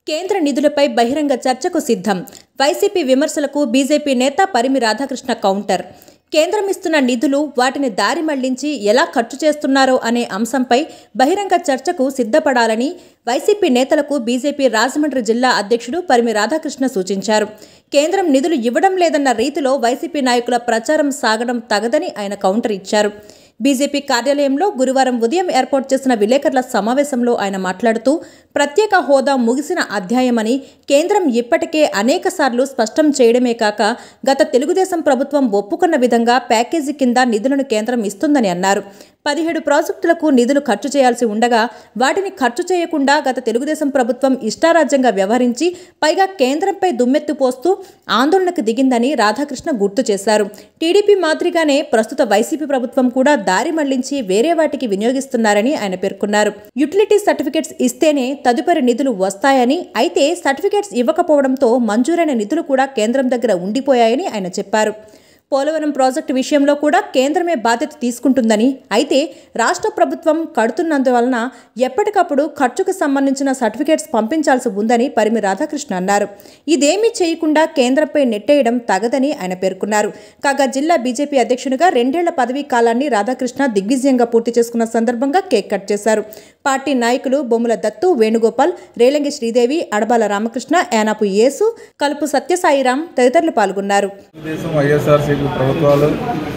కేంద్ర నిధులపై బహిరంగ చర్చకు సిద్ధం. వైసీపీ విమర్శలకు బీజేపీ నేత పరిమి రాధాకృష్ణ కౌంటర్. కేంద్రం ఇస్తున్న నిధులు వాటిని దారి మళ్లించి ఎలా ఖర్చు చేస్తున్నారో అనే అంశంపై బహిరంగ చర్చకు సిద్ధపడాలని వైసీపీ నేతలకు బీజేపీ రాజమండ్రి జిల్లా అధ్యక్షుడు పరిమి రాధాకృష్ణ సూచించారు. కేంద్రం నిధులు ఇవ్వడం లేదన్న రీతిలో వైసీపీ నాయకుల ప్రచారం సాగడం తగదని ఆయన కౌంటర్ ఇచ్చారు. బీజేపీ కార్యాలయంలో గురువారం ఉదయం ఏర్పాటు చేసిన విలేకరుల సమావేశంలో ఆయన మాట్లాడుతూ, ప్రత్యేక హోదా ముగిసిన అధ్యాయమని కేంద్రం ఇప్పటికే అనేకసార్లు స్పష్టం చేయడమే కాక గత తెలుగుదేశం ప్రభుత్వం ఒప్పుకున్న విధంగా ప్యాకేజీ కింద నిధులను కేంద్రం ఇస్తుందని అన్నారు. 17 ప్రాజెక్టులకు నిధులు ఖర్చు చేయాల్సి ఉండగా వాటిని ఖర్చు చేయకుండా గత తెలుగుదేశం ప్రభుత్వం ఇష్టారాజ్యంగా వ్యవహరించి పైగా కేంద్రంపై దుమ్మెత్తు పోస్తూ ఆందోళనకు దిగిందని రాధాకృష్ణ గుర్తు చేశారు. టీడీపీ మాదిరిగానే ప్రస్తుత వైసీపీ ప్రభుత్వం కూడా దారి మళ్లించి వేరే వాటికి వినియోగిస్తున్నారని ఆయన పేర్కొన్నారు. యుటిలిటీ సర్టిఫికెట్స్ ఇస్తేనే తదుపరి నిధులు వస్తాయని, అయితే సర్టిఫికెట్స్ ఇవ్వకపోవడంతో మంజూరైన నిధులు కూడా కేంద్రం దగ్గర ఉండిపోయాయని ఆయన చెప్పారు. పోలవరం ప్రాజెక్టు విషయంలో కూడా కేంద్రమే బాధ్యత తీసుకుంటుందని, అయితే రాష్ట్ర ప్రభుత్వం కడుతున్నందువలన ఎప్పటికప్పుడు ఖర్చుకు సంబంధించిన సర్టిఫికేట్స్ పంపించాల్సి ఉందని పరిమి రాధాకృష్ణ అన్నారు. ఇదేమీ చేయకుండా కేంద్రంపై నెట్టేయడం తగదని ఆయన పేర్కొన్నారు. కాగా జిల్లా బీజేపీ అధ్యక్షునిగా 2 ఏళ్ల పదవీ కాలాన్ని రాధాకృష్ణ దిగ్విజయంగా పూర్తి చేసుకున్న సందర్భంగా కేక్ కట్ చేశారు. పార్టీ నాయకులు బొమ్ముల దత్తు, వేణుగోపాల్, రేలంగి శ్రీదేవి, అడబాల రామకృష్ణ, యానాపు యేసు, కలుపు సత్యసాయిరాం తదితరులు పాల్గొన్నారు. ప్రభుత్వాలు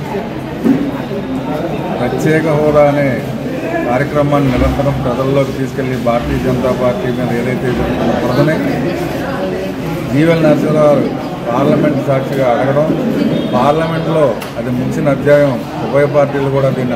ప్రత్యేక హోదా అనే కార్యక్రమాన్ని నిరంతరం ప్రజల్లోకి తీసుకెళ్లి భారతీయ జనతా పార్టీ మీద ఏదైతే జరుగుతున్న ప్రజనే జీవన్ నరసింహారావు పార్లమెంట్ సాక్షిగా అడగడం, పార్లమెంట్లో అది ముగిసిన అధ్యాయం ఉభయ పార్టీలు కూడా దీన్ని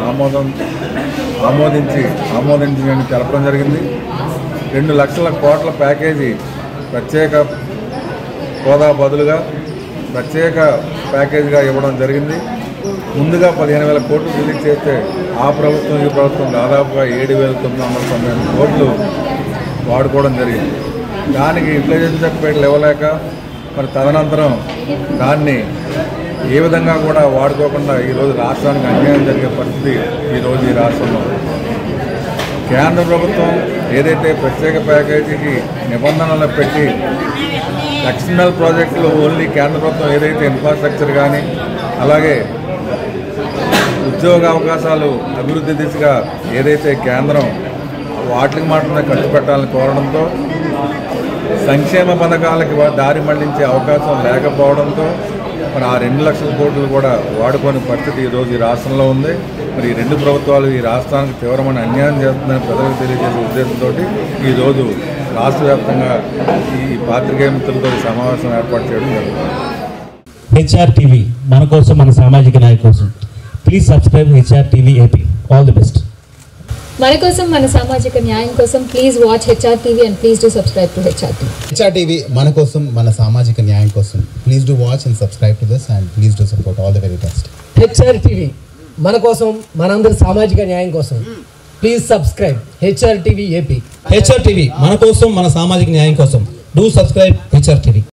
ఆమోదించి తెలపడం జరిగింది. 2 లక్షల కోట్ల ప్యాకేజీ ప్రత్యేక హోదా బదులుగా ప్రత్యేక ప్యాకేజీగా ఇవ్వడం జరిగింది. ముందుగా 15,000 కోట్లు రిలీజ్ చేస్తే ఆ ప్రభుత్వం ఈ ప్రభుత్వం దాదాపుగా 7,998 కోట్లు వాడుకోవడం జరిగింది. దానికి ఇంటెలిజెన్స్ సర్టిఫికేట్లు ఇవ్వలేక మరి తదనంతరం దాన్ని ఏ విధంగా కూడా వాడుకోకుండా ఈరోజు రాష్ట్రానికి అన్యాయం జరిగే పరిస్థితి ఈరోజు ఈ రాష్ట్రంలో. కేంద్ర ప్రభుత్వం ఏదైతే ప్రత్యేక ప్యాకేజీకి నిబంధనలు పెట్టి ఎక్స్టర్నల్ ప్రాజెక్టులు ఓన్లీ కేంద్ర ప్రభుత్వం ఏదైతే ఇన్ఫ్రాస్ట్రక్చర్ కానీ అలాగే ఉద్యోగ అవకాశాలు అభివృద్ధి దిశగా ఏదైతే కేంద్రం వాటికి మాత్రమే ఖర్చు పెట్టాలని కోరడంతో సంక్షేమ పథకాలకి దారి మళ్లించే అవకాశం లేకపోవడంతో మరి ఆ 2 లక్షల కోట్లు కూడా వాడుకోని పరిస్థితి ఈరోజు ఈ రాష్ట్రంలో ఉంది. మరి ఈ 2 ప్రభుత్వాలు ఈ రాష్ట్రానికి తీవ్రమైన అన్యాయం చేస్తుందని ప్రజలకు తెలియజేసే ఉద్దేశంతో ఈరోజు రాష్ట్ర వ్యాప్తంగా ఈ పాత్రికేయ మిత్రులతో సమావేశం ఏర్పాటు చేయడం జరుగుతుంది. హెచ్ఆర్ టీవీ మన కోసం, మన సామాజిక న్యాయం కోసం. Please subscribe HR TV AP. All the best. మన కోసం, మన సామాజిక న్యాయం కోసం please watch HR TV and please do subscribe to HR TV. HR TV మన కోసం, మన సామాజిక న్యాయం కోసం. Please do watch and subscribe to this and please do support. All the very best. HR TV మన కోసం, మనందరి సామాజిక న్యాయం కోసం. Please subscribe HR TV AP. HR TV మన కోసం, మన సామాజిక న్యాయం కోసం. Do subscribe HR TV.